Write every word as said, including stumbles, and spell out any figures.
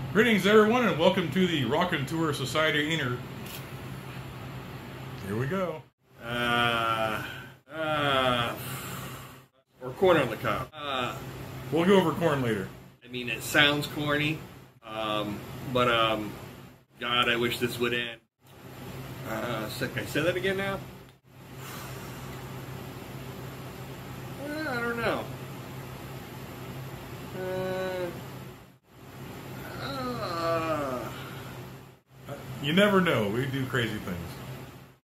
Greetings, everyone, and welcome to the Rockin' Tour Society Inner. Here we go. Uh, uh, or corn on the cob. Uh, we'll go over corn later. I mean, it sounds corny, um, but um, God, I wish this would end. Uh, so can I say that again now? Uh, I don't know. Uh, You never know. We do crazy things.